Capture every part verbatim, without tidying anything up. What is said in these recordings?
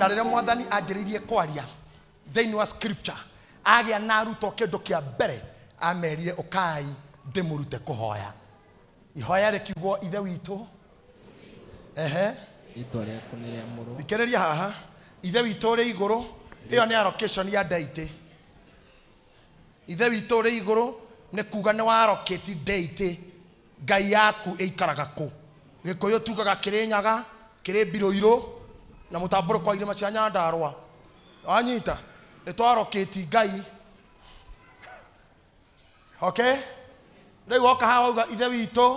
na rĩrĩa mwathani anjĩrĩirie kwaria thĩinĩ wa scripture agĩa na arutwo kĩndũ kĩa mbere amerire ũkai ndĩmũrute kũhoya. Ihoya rĩkiugwo ithe witũ ehe Rĩĩtwa rĩaku nĩ rĩamũrwo. Thikĩrĩria haha, ithe witũ ũrĩ igũrũ, ĩyo nĩ allocation ya deity. Ithe witũ ũrĩ igũrũ nĩ kuga nĩ wa allocate deity, ngai yaku ĩikaraga kũ. Gĩkũyũ tugaga Kĩrĩnyaga, kĩrĩ Mbirũirũ na mũtambũrũko wa irĩma cia Nyandarũa. Wanyita nĩ twa allocate ngai. Okay? Rĩu woka haha wauga ithe witũ,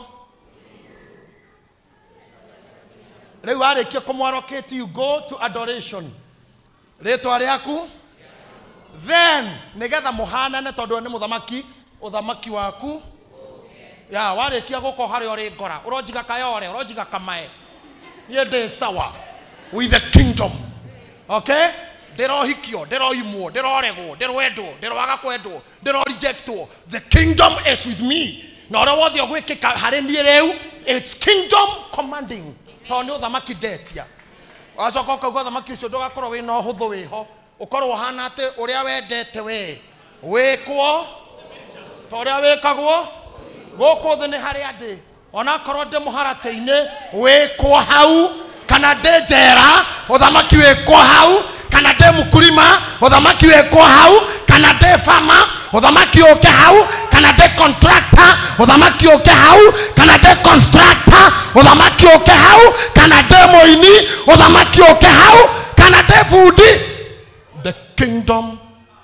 rĩu warĩkia kũmwallocate, you go to adoration. Rĩĩtwa rĩaku, then nĩgetha mũhanane tondũ nĩ mũthamaki, ũthamaki waku ya warĩkia gũkũ harĩa ũrĩ ngora, ũronjiga kayore, ũronjiga kamae, niĩ ndĩ sawa with the kingdom. Okay? Ndĩrohikio, ndĩroimwo, ndĩroregwo, ndĩrwendwo, ndĩroaga kwendwo, ndĩrorejectwo. The kingdom is with me. Na ũrĩa wothe ũgwĩkĩka harĩ niĩ rĩu, it's kingdom commanding. Tondũ nĩ ũthamaki ndetia. Wacoka ũkauga ũthamaki ũcio ndũgakorwo wĩ na ũhũthũ wĩho, ũkorwo ũhana atĩ ũrĩa wendete we wĩkwo ta ũrĩa wĩkagwo gũkũ thĩ nĩ harĩa ndĩ. Ona korwo ndĩ mũharatĩ-inĩ wĩkwo hau, kana ndĩ njera ũthamaki wĩkwo hau, kana ndĩ mũkurima ũthamaki wĩkwo hau, kana ndĩ farmer ũthamaki ũke hau, kana ndĩ contractor ũthamaki ũke hau, kana ndĩ constructor ũthamaki ũke hau, kana ndĩ mũini ũthamaki ũke hau, kana ndĩ bundi. The kingdom.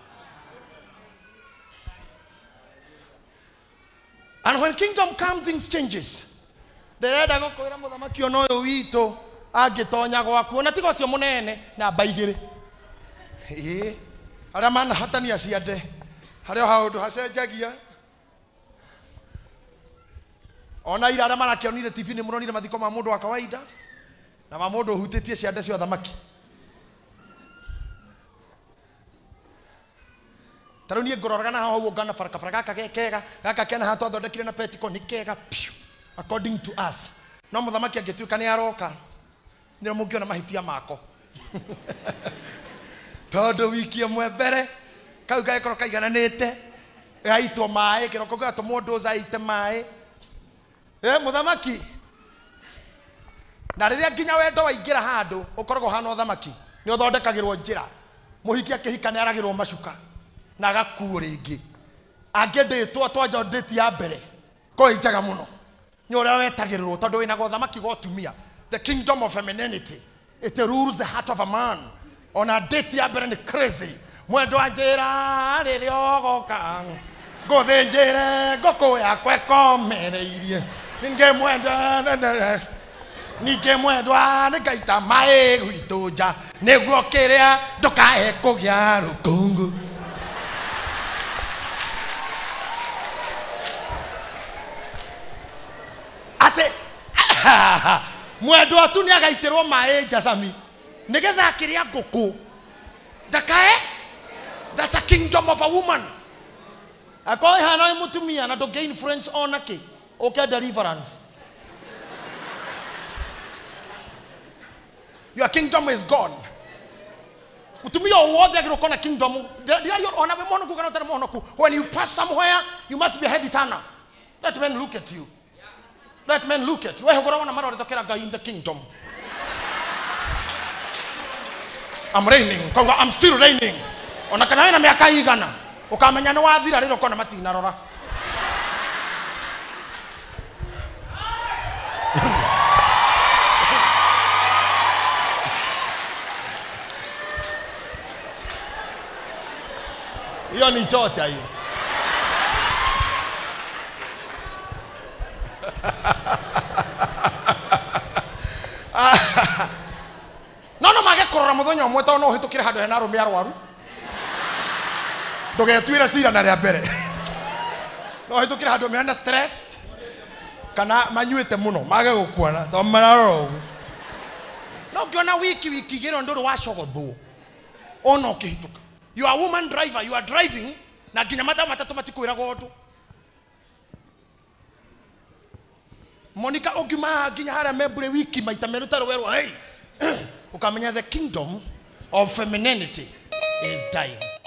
And when kingdom comes, things changes. Ndĩrenda gũkwĩra mũthamaki ono ũyũ witũ angĩtonya gwaku, ona tiga ũcio mũnene na baigĩrĩ. Ĩĩ, arĩa manahatania ciande, harĩa handũ hacenjagia. Ona ira arĩa marakĩonire T V nĩ mũronire mathiko ma mũndũ wa kawaida na ma mũndũ ũhutĩtie ciande cia ũthamaki. Tarau niĩ ngũroraga na haha ũguo ngana barabara gaka kega, gaka kena haha twathondekire na petiko nĩ kega according to us. No mũthamaki angĩtuĩka nĩ aroka, nĩrĩo mũngĩona mahĩtia mako. Tondũ wiki ĩmwe mbere kau gagĩkorwo kaigananĩte, gaitwo maĩ, kĩroko gĩgatũmwo ndũza aite maĩ. Eh, mũthamaki. Na rĩrĩa nginya wendo waingĩra handũ ũkoragwo hana ũthamaki, nĩ ũthondekagĩrwo njĩra. Mũhiki akĩhika nĩ aragĩrwo macuka na agakuo rĩngĩ. Angĩ ndĩtwo twanja ndĩti ya mbere ko njaga mũno, nĩ ũrĩa wetagĩrĩrwo tondũ wĩna ũthamaki wa ũtumia. The kingdom of femininity, it rules the heart of a man. Ona ndĩti ya mbere nĩ crazy. Mwendwa njĩra rĩrĩa ũgoka ngũthĩnjĩre ngũkũ yakwa ĩkomereirie, ningĩ mwendwa ningĩ mwendwa nĩngaita maĩ gwitũ nja nĩguo kĩrĩa ndũkae kũgĩa rũkũngũ. Ate mwendwa tu nĩ agaitĩrwo maĩ nja Sami nĩgetha akĩrĩa ngũkũ ndakae. That's a kingdom of a woman. Akoi hana mũtumia na ndũngĩ influence onake okay deliverance. Your kingdom is gone. Mutumia wothe agĩrũka na kingdom. Ona we monoku kana ũtarĩ monoku. When you pass somewhere, you must be head eternal. Let men look at you. Let men look at you. Wewe ngora wana mara ũrĩtokera Ngai in the kingdom. I'm reigning. I'm still reigning. Ona kana wĩna mĩaka igana ũkamenya nĩ wathira rĩrĩa ũkona matinarora. Hiyo ni chocha hiyo. No no mage korora muthenya umwe to no hitukire handu hena rumia rwaru. Ndugetuire cira na rĩa mbere. No hitukire handu mena stress kana manyuite muno mage gukuona to mararo. No ngiona wiki wiki giro nduru wacogothwo. Ona ukihituka. You are a woman driver, you are driving na nginya mathaa matatu matikwĩraga ũndũ. Monica ogima nginya harĩa membure wiki maita merũ tarũ werwo hey ukamenya the kingdom of femininity is dying.